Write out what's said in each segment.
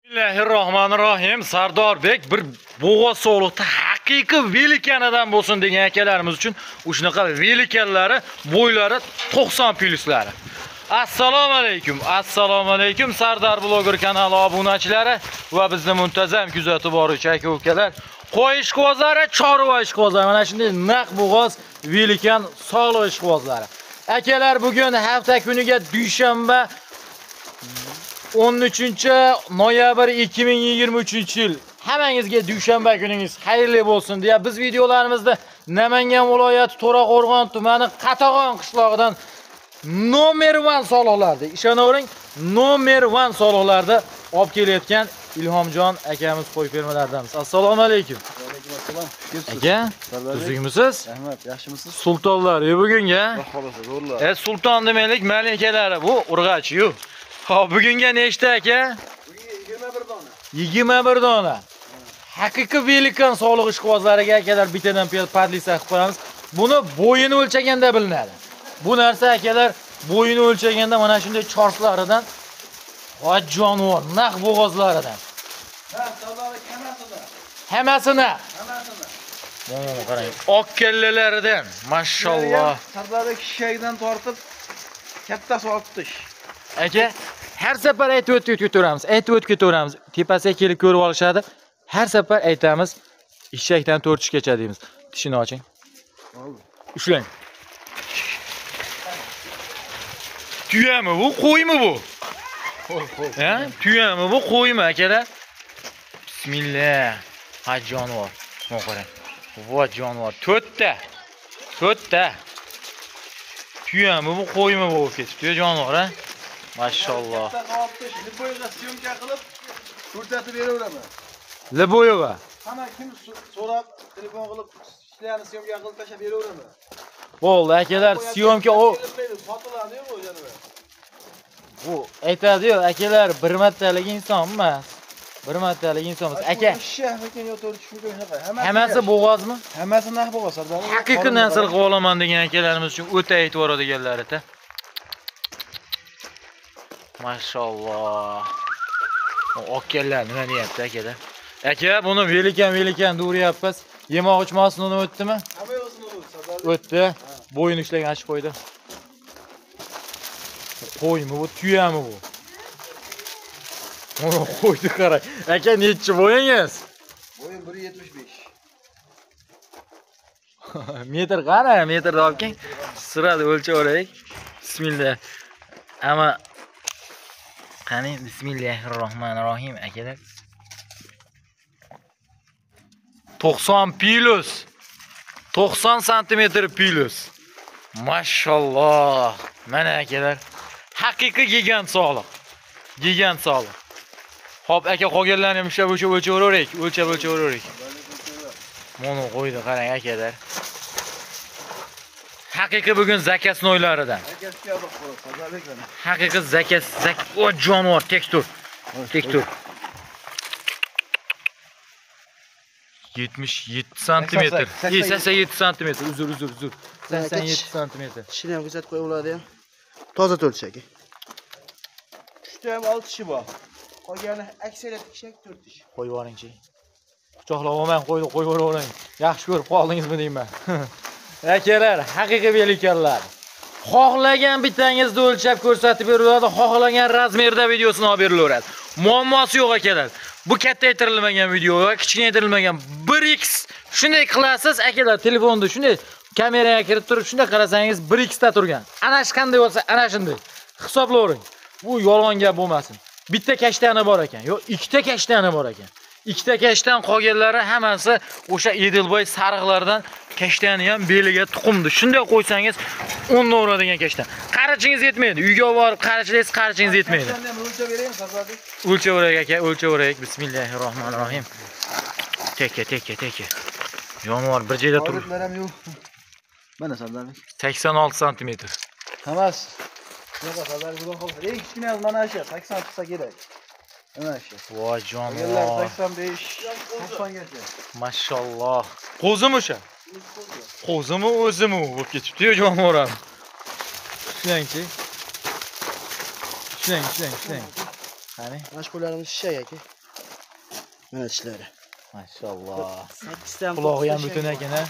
Bismillahirrohmanirrohim. Sardorbek bir bo'g'oz sog'liqda haqiqiy velikanadan bo'lsin degan akalarimiz uchun shunaqa velikanlari, bo'ylari 90 plyuslari. Assalomu alaykum. Assalomu alaykum Sardor bloger kanali obunachilari va bizni muntazam kuzatib boruvchi aka-ukalar. Qo'y ishqibozlari, chorva ishqibozlari, mana shunday naq bo'g'oz velikan sog'liq ishqibozlari. Akalar, bugun hafta kuniga dushanba 13-noyabr 2023-yil. Hammangizga dushanba kuningiz xayrli bo'lsin deya biz videolarimizni Namangan viloyati To'raqo'rg'on tumani Qatag'on qishlog'idan nomer 1 soliqlarda, ishonavering, nomer 1 soliqlarda olib kelayotgan Ilhomjon akamiz qo'y fermalardamiz. Assalomu alaykum. Va alaykum assalom. Aka, tuzukmisiz? Rahmat, yaxshimisiz? Sultonlar, bugunga. Xolos, zo'rlar. Sulton demaylik, malikalari bu urg'achi-yu. Xo'p, bugunga nechta aka? Bugunga 21 dona. 21 dona. Haqiqiy velikan sog'liq ishqibozlariga akalar bittadan padlisa qilib qo'yamiz. Buni bo'yini o'lchaganda bilinadi. Bu narsa akalar bo'yini o'lchaganda mana shunday chorslaridan va jonivor naq bo'g'ozlaridan. Ha, savdolar hamasini. Hammasini. Hamasini. Mana qarang, oq kellalaridan, mashalloh. Sardordagi shishagdan tortib kattasi olib Aka, har safar aytib o'tib ketaveramiz. Tepasiga kelib ko'rib olishadi. Har safar aytamiz, eshakdan 4 tishgacha deymiz. Tishini oching. Ushlang. Tuyami bu, qo'ymi bu? Ha? Tuyami bu, qo'ymi akalar? Bismillah. Ha jonivor. Mana qarang. Va jonivor 4 ta. 4 ta. Tuyami bu, qo'ymi bu ketibdi jonivor, ha? Mashalloh. Liboyga syomka qilib ko'rsatib beraveraman. Liboyga. Hamma kim so'rab telefon qilib ishlarni syomka qilib tashlab beraveraman. Bo'ldi akalar, syomka sotiladi bu janob. Bu aytadi-yu, akalar bir martalik inson emas. Bir martalik insonmiz. Aka, Shahrikin yo to'rt shunga shunaqa. hammasi bo'g'ozmi? Hammasi naq bo'g'oz Sardor. Haqiqiy nasl qilib olaman degan akalarimiz uchun o'ta aytib yuboradiganlar-da. Mashalloh. Okkellar nima deyapti akalar? Aka, buni velikan duryapmiz. Yemoq ichmoqni uni o'tdimi? Hamma yo'sini o'tdi Sardor. O'tdi. Bo'yini ushlagan ochib qo'ydi. Qo'ymi bu, tuyami bu? Mana qo'ydi qarang. Aka, nechi bo'yingiz? Bo'yim 1.75. Metr qara, metrni olib keling. Sirada o'lchab olaylik. Bismillah. Ama qani, bismillahirrohmanirrohim akalar. 90 plus. 90 sm plus. Mashalloh. Mana akalar, haqiqiy gigant sog'liq. Gigant sog'liq. Xo'p, aka, qolganlarni ham o'lchab. Mana qo'ydi qarang akalar. Haqiqiy bugun zakas noylaridan. Haqiqiy zakas, o jonivor, tek tur. 77 sm. 87 sm. Uzr. 87 sm. Tishini ham kuzatib qo'yib oladi ham. Toza to'lchak. 3 ham 6 tishi bor. Qolgani aksariyat kishak 4 tish. Qo'yib yuboring-chi. Quchoqlab olmang, qo'yib yuboring. Yaxshi ko'rib qoldingizmi deyman. Akalar, haqiqiy velikanlar. Xohlagan bitangizni o'lchab ko'rsatib beriladi, xohlagan razmerda videosini olib berilaveradi. Muammosi yo'q akalar. Bu kattaytirilmagan video va kichikaytirilmagan 1x shunday qilasiz akalar, telefonda shunday kameraga kirib turib shunday qarasangiz 1x ta turgan. Ana shu qanday bo'lsa, ana shunday. Hisoblavering. Bu yolg'on gap bo'lmasin. Bitta kashtani bor ekan, yo'q, ikkita kashtani bor ekan. Ikkita kashtan qolganlari hammasi o'sha Edilboy sariqlardan kashtani ham beliga tuqumdi. Shunday qo'ysangiz 10 ta uradigan kashtan. Qarichingiz yetmaydi. Uyga borib qarichingiz yetmaydi. O'lchab beraymi Sardor? O'lchaveraylik aka, o'lchaveraylik. Bismillahirrohmanirrohim. Teka. Jonivor bir joyda turibdi. Hozirlar ham yo'q. Mana Sardor. 86 sm. Hamas. Yo'q Sardor, xudo xolsa. Eng kichkina mana shu 80 tutsa kerak. Mana shu. Voy jonivor. 85, 90gacha. Mashalloh. Qo'zimi o'sha? Qo'zimi o'zimi bo'lib ketibdi-yu jonivor ham. Shlang. Qani? Mashqullarimiz shishak aka. Mana ishlari. Maşallah. 8 dan Qulog'i ham butun ekan, ha.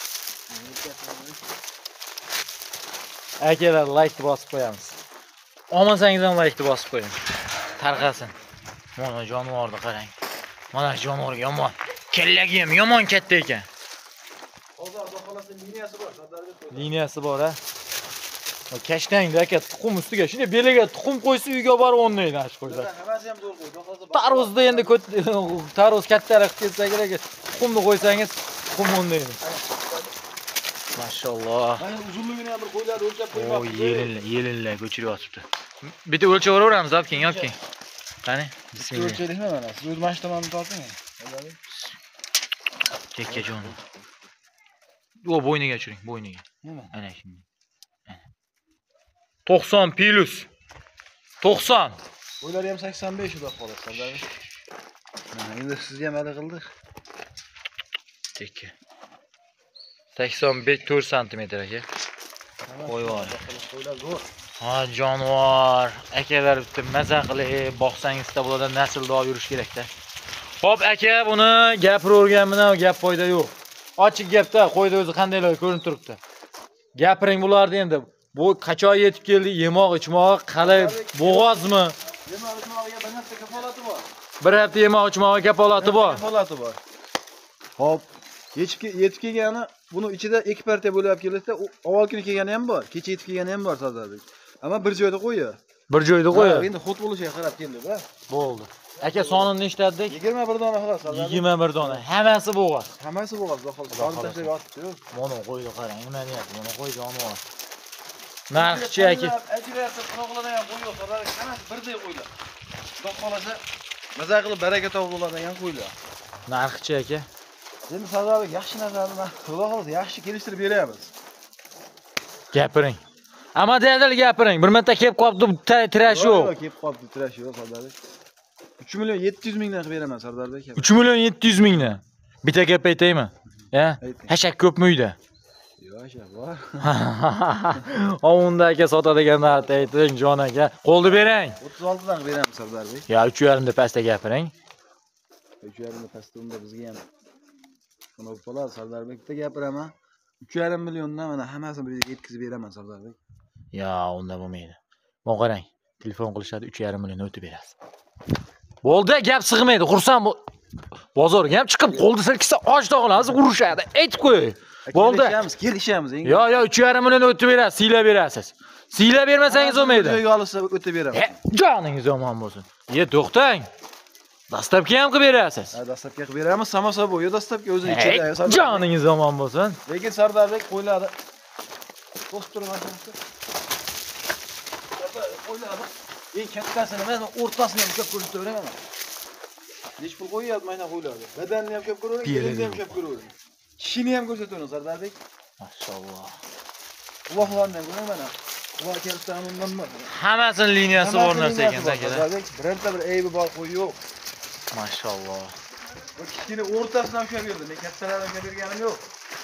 Akalar, like bosib qo'yamiz. Olmasangiz ham like bosib qo'ying. Tarqasin. Mana jonivorni qarang. Mana jonivor yomon. Kellagi ham yomon katta ekan. Hozir xolasning liniyasi bor, Sardarbek. Liniyasi bor, ha. Kashtangda aka tuxum ustiga shunday beliga tuxum qo'ysa uyga borib o'ynaydi ash qo'ysa. Hammasi ham zo'r qo'ydi. Hozir Tarvuzda endi tarvuz kattaroq kelsa kerak. Tuxumni qo'ysangiz tuxum o'ynaydi. Mashallah. mana uzunligini ham bir qo'ylar o'lchab O qo'ymoqchi. yelinlar ko'chirib yotibdi. Bitta o'lchaveravamiz, opking, opking. Qani? Bismillah. O'lchaylikmi mana? Siz o'z mashinalarni torting. Chekka jon. O bo'yniga tushiring, bo'yniga. Nima? Ana shunday. 90 plus. 90. Qo'ylari ham 85 uda qoladi, Sardarbek. Mana endi sizga ham hali qildik. Chekka. 85 4 cm aka. Qo'yvor. Qo'ylar zo'r. Ha, jonivor. Akalar bitta maza qilib boqsangizda bulardan nasldor yurish kerak-da. Xo'p, aka, buni gapiraverganman, gap foyda yo'q. Ochiq gapda qo'yda o'zi qandaylar ko'rinib turibdi. Gapiring bularni endi. Bu qachon yetib keldi? Yemoq, ichmoq, qalay, bo'g'ozmi? Yemoq ichmog'iga bir narsa kafolati bor. Bir hafta yemoq, ichmoq kafolati bor. Kafolati bor. Hop, yetib kelgani, buni ichida 2 partiya bo'lib keldida, avval kuni kelgani ham bor, kecha yetib kelgani ham bor Sardarbek. Ammo bir joyda qo'ydi. Bir joyda qo'yadi. Endi xut bo'lishiga qarab keldi-da. Bo'ldi. Aka, sonini nechtadik? 21 dona xolos Sardarbek. 21 dona. Hammasi bo'g'oz. Hammasi bo'g'oz, xolos. Solib tashlab yotibdi-ku. Mana qo'ydi, qarang, nima deyapti? Mana qo'y jonivor. Narxchi aka. Ajrayapti, quloqlardan ham qo'yib Sardarbek, hammasi birday qo'ylar. Xudo xolasa, maza qilib baraka topib bo'ladigan qo'ylar. Narxchi aka. Endi Sardarbek yaxshi narsani, xudo xolasa yaxshi kelishtirib beramiz. Gapiring. Ammo dadil gapiring. Bir marta kelib qolibdi, tirash yo'q. Kelib qolibdi, tirash yo'q Sardarbek. 3 million 700 mingdan qilib beraman Sardarbek. 3 million 700 mingdan. Bitta gap aytaymi? Ya? Hashak ko'pmi uyda? Yo'q, hashak bor. Ovunda aka sotadigan narxni ayting, jon aka. Qo'lni bering. 36 dan beramiz Sardarbek. Ya 3,5 da pastda gapiring. 3,5 da pastda unda bizga ham buni bo'ladi Sardarbekda gapiraman. 3,5 milliondan mana hammasini birga yetkazib beraman Sardarbek. Ya, unda bo'lmaydi. Mana qarang, telefon qilishadi, 3,5 million o'tib berasiz. Bo'ldi, gap sig'maydi. Xursand bozorga ham chiqib qo'lda silkisa och tog'lamiz urushadi. Aytib qo'y. Bo'ldi. Kelishamiz. Yo, 3,5 million o'tib berasiz, siylab berasiz. Siylab bermasangiz bo'lmaydi. Joyga olsa o'tib beraman. Joningiz omon bo'lsin. To'xtang. Dastlabki ham qilib berasiz. Ha, dastlabki qilib beramiz, samosa bo'yi dastlabki o'zi ichida. Joningiz omon bo'lsin. Lekin Sardarbek qo'yladi. To'sib turmasdan. Qo'yladi. Eng kattasini men o'rtasini ham ko'p ko'rsatib beraman. Nech pul qo'yadi mana qo'yladi. Badanni ham ko'p ko'raveradi, kelini ham ko'p ko'raveradi. Kishini ham ko'rsataman Sardarbek. Mashallah. Quloqlarni ham ko'ring mana. Quloq kelsa undan nima? Hammasini liniyasi bor narsa ekan akalar. Birorta bir aybi bor qo'y yo'q. Mashallah. Bu kichkina o'rtasidan ushlab berdi. Men kattalardan berganim yo'q.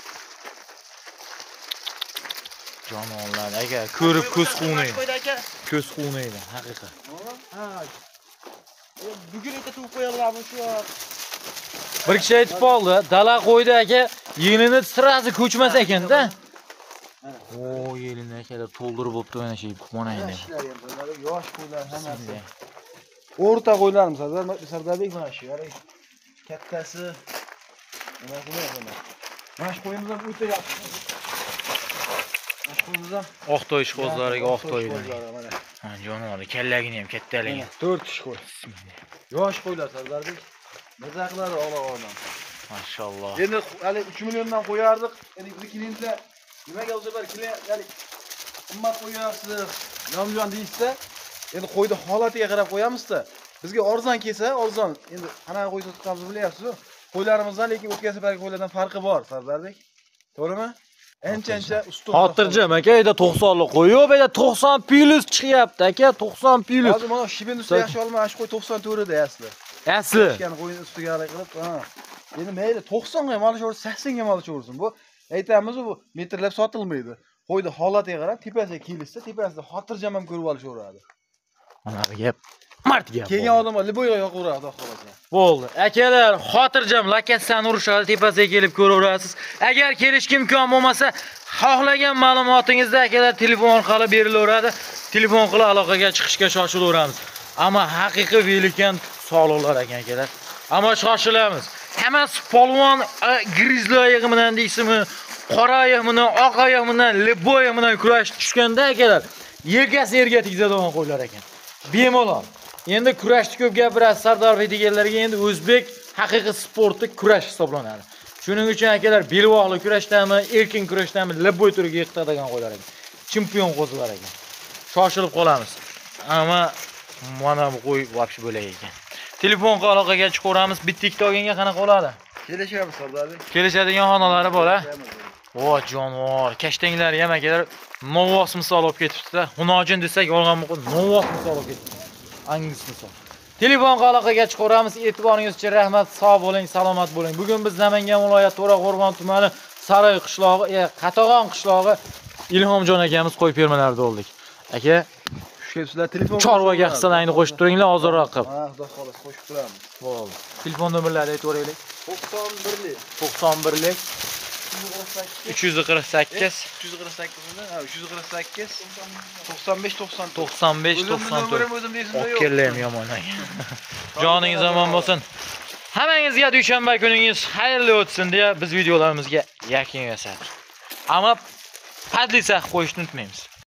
Jononlar aka, ko'rib ko'z quvnaydi. Ko'z quvnaydi, haqiqat. Ha. Bugun esa tuv qo'yarlarmi shu? Bir kishi aytib qoldi, dala qo'ydi aka, yelini sirasi ko'chmas ekan-da. O, yelini akalar to'ldirib bo'pti mana shu mana endi. Yosh qo'ylar hammasi. O'rta qo'ylarimiz Sardarbek mana shu. Kattasi. Nima qilyapti? Mana shu qo'yimiz ham o'ta yaxshi. Oqtoy ishqozlariga oqtoy. Ha, jonivor, kallagini ham kattaligi. 4 kishi qo'y. Yosh qo'ylar Sardarbek. Maza qiladi Allohdan. Mashallah. Endi hali 3 milliondan qo'yardik. Endi klientlar nimaga o'zi bir klient, ya'ni qimmat qo'yasiz, nomjon deysiz-da, endi qo'ydi holatiga qarab qo'yamiz-da. Bizga arzon kelsa, arzon. Endi qanaqa qo'y sotganimizni bilyapsiz-ku. Qo'ylarimizdan lekin o'tgan safargi qo'ylardan farqi bor, Sardarbek. To'g'rimi? Ancha ustun. Xotirjam aka, eda 90 lik qo'y yo'q, eda 90 plus chiqyapti aka, 90 plus. Hozir mana Shibindusda yaxshi olma, shu qo'y 94 da asli. Asli. Chiqqan qo'yni ustiga hali qilib, ha. Endi mayli 90 ga ham olishaversin, 80 ga ham olishaversin. Bu aytamiz bu metrlab sotilmaydi. Qo'ydi holatiga qarab, tepasiga kelishsa, tepasida xotirjam ham ko'rib olishaveradi. Mana bu gap. martga. Kelgan odamlar liboyga yoqaveradi, xudo xolasa. Bo'ldi. Akalar, xotirjam lakasani urishadi, tepasiga kelib ko'raverasiz. Agar kelishga imkon bo'lmasa, xohlagan ma'lumotingizni akalar telefon orqali berilaveradi. Telefon qilib aloqaga chiqishga shoshilaveramiz. Ammo haqiqiy velikant sog'liqlar ekan akalar. Ammo shoshilamiz. Hammasi polvon grizli oyog'i bilan deysizmi, qora oyoq bilan, oq oyoq bilan, liboy oyoq bilan kurash tushganda akalar, yelkasi yerga tegadigan qo'ylar ekan. Bemalol. Endi kurashni ko'p gapirasiz, Sardor deganlarga endi o'zbek haqiqiy sporti kurash hisoblanadi. Shuning uchun akalar belvoqli kurashdami, erkin kurashdami, liboy turiga yiqitadigan qo'ylar ekan. Chempion qo'zilar ekan. Shoshilib qolamiz. Ammo mana bu qo'y vobshe bo'lak ekan. Telefon aloqaga chiqaveramiz. Bittikda olganga qanaqa bo'ladi? Kelishamiz, Sardor. Kelishadigan xonalari bor-a? Vo jonivor, kashtanglari ham akalar novvos misol olib ketibdi-da. Hunojin desak yolg'on yo'q, novvos misol olib ketibdi. Angliz misol. Telefon aloqaga chiqaveramiz. E'tiboringiz uchun rahmat. Sog' bo'ling, salomat bo'ling. Bugun biz Namangan viloyati To'raqo'rg'on tumani Saroy qishlog'i, Qatag'on qishlog'i Ilhomjon akamiz qo'y fermalarida oldik. Aka, sizlar telefon chorvaga hisoblaringni qo'shib turinglar, ozroq qilib. Ha, xudo xolasa qo'shib turamiz. Bo'ldi. Telefon nomerlarini aytib 91lik 91lik 348 95 94. 95 94. O'zim esimda yo'q. Kellayim yomon. Joningiz omon bo'lsin. Hammangizga dushanba kuningiz xayrli o'tsin deya biz videolarimizga yakun yasadik. Ammo padlisa qo'yishni unutmaymiz.